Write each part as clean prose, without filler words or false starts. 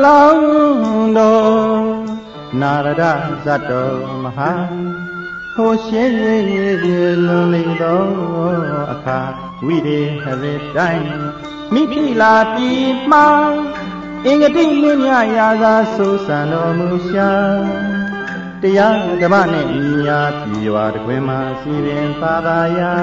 long do narada zato maha ho she lonely do akha vide have time miti la pi ma ingati munya yaza so san lo mu shaတရားဓမ္မနဲ့ညီညာပြည်ရွာတခွင်မှာစီရင်ပါပါယာ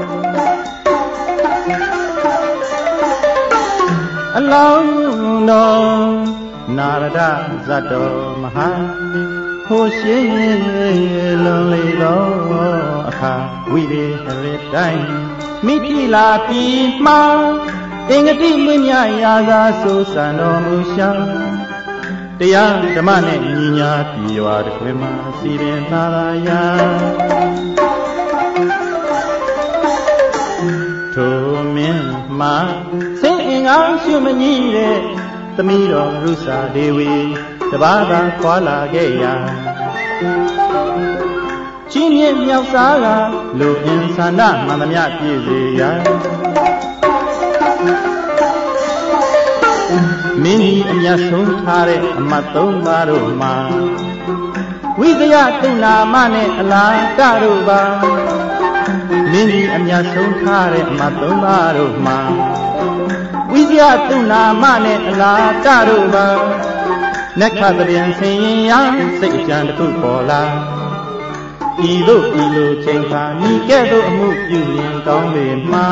အလောင်းတော်နာရဒဇတ်တော်မဟာဟိုရှိလွန်လေတော်အခါဝိရေဟရတိုင်းမိတိလာပြည်မှာအင်္ဂတိမင်းများရာသာဆိုစံတော်မူရှာတရားဓမ္မနဲ့ညီညာပြည်ရွာတခွင်မှာစီရင်သာယာထိုမင်းမှာဆင်းအင်္ဂါရှုမညီတဲ့သမီးတော်ရုစာဒေဝီတပါးသာခွာလာခဲ့ရာချင်းမြင့်မြောက်စားကလူအင်ဆန္ဒမှန်သမျှပြည့်စေရာမင်းကြီးအမြတ်ဆုံးထားတဲ့အမတ်သုံးပါးတို့မှာဝိဇယတုနာမနဲ့အလားတတို့ပါမင်းကြီးအမြတ်ဆုံးထားတဲ့အမတ်သုံးပါးတို့မှာဝိဇယတုနာမနဲ့အလားတတို့ပါနက္ခတပြန်ဆင်ရင်ရစိတ်အကြံတစ်ခုပေါ်လာဤတို့ဤလိုချိန်ခါမိကဲ့သို့အမှုပြုလျင်ကောင်းပေမှာ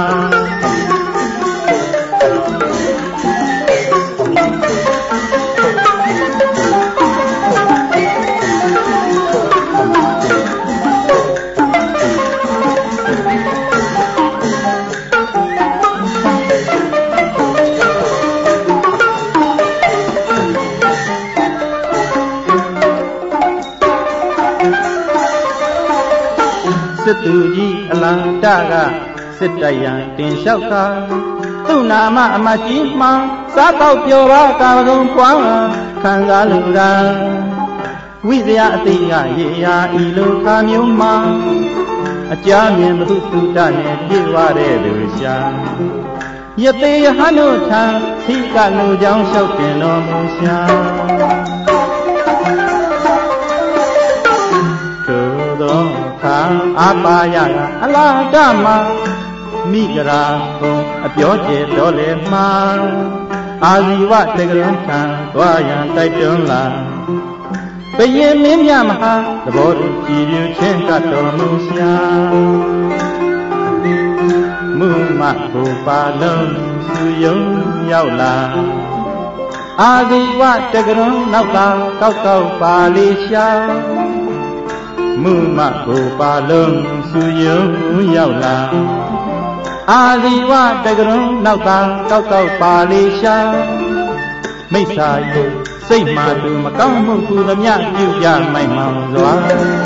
စစ်သူကြီးအလံတကစစ်တိုက်ရန်တင်လျှောက်တာသူ့နာမအမကြီးမှန်စားတော့ပြောပါကာကုံပွားခံစားလူတာဝိဇယအတိကရေရာဤလိုခါမျိုးမှာအကြမြင်ဘုသူတနဲ့ပြေဝတဲ့သူရှာယသေယဟန်တို့ထံသိကလူကြောင့်လျှောက်တင်တော်မူရှာအာပါယကအလားတမမိဂရာဘုံအပြောကျေတော်လေမှာအာဇီဝတကရုံထံသွားရန်တိုက်တွန်းလာဘယင်မင်းမြမဟာသဘောတူကြည်ပြူချင်းကတော်မူရှာမုမဘူပါလုံးစုယုံရောက်လာအာဇီဝတကရုံနောက်သာကောက်ကောက်ပါလေရှာမုမကိုပါလုံးစုယုံရောက်လာအာဇီဝတကရုံနောက်သာကောက်ကောက်ပါလေရှာမိစ္ဆာယုစိတ်မှသူမကောင်းမှုကုသမျှပြုပြမိုက်မှန်စွာ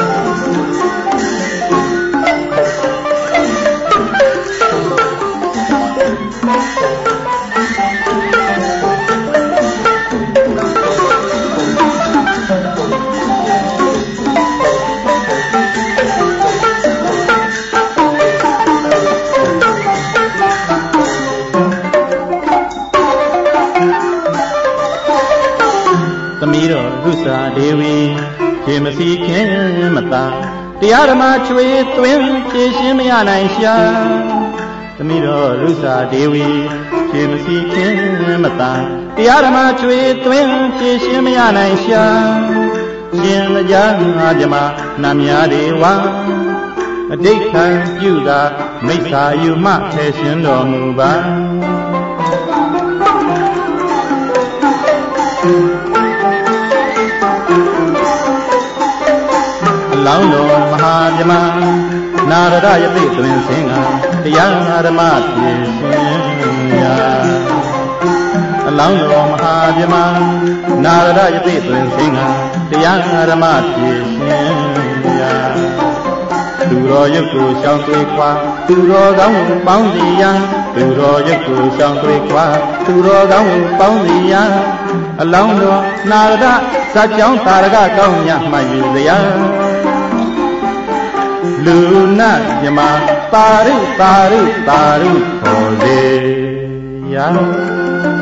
သမီးတော်ရုစာဒေဝီရှင်မစီခင်မသာတရားဓမ္မချွေသွင်းဖြည့်ရှင်းမရနိုင်ရှာသမီးတော်ရုစာဒေဝီရှင်မစီခင်မသာတရားဓမ္မချွေသွင်းဖြည့်ရှင်းမရနိုင်ရှာရှင်မကြားငါဓမ္မနာမယာဒေဝအတိတ်ခံပြုတာမိစ္ဆာယူမှဖြည့်ရှင်းတော်မူပါလောင်းတော်မဟာမြမနာရဒယသိတွင်ဆင်းကတရားဓမ္မဖြစ်ရှင်ရာအလောင်းတော်မဟာမြမနာရဒယသိတွင်ဆင်းကတရားဓမ္မဖြစ်ရှင်ရာသူတော်ရုပ်ကိုရှောင်သွေးခွာသူတော်ကောင်းကိုပေါင်းစီရန်သူတော်ရုပ်ကိုရှောင်သွေးခွာသူတော်ကောင်းကိုပေါင်းစီရန်အလောင်းတော်နာရဒဇတ်ကြောင်းသာရကကောင်းမြတ်မှယူစရာလူနာမြမပါရုခေါ်လေရာ